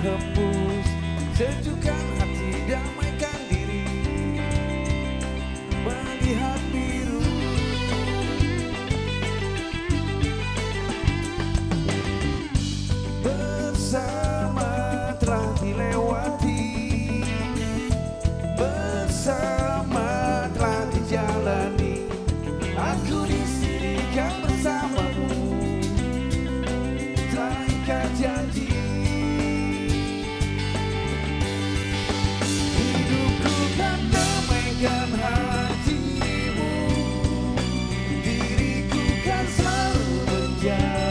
hembus, sejukkan hati, damaikan diri, melihat biru. Bersama telah dilewati, bersama telah dijalani. Aku di sini kan bersamamu, telah ikat janji. Hidupku kan damaikan hatimu, diriku kan selalu menjaga.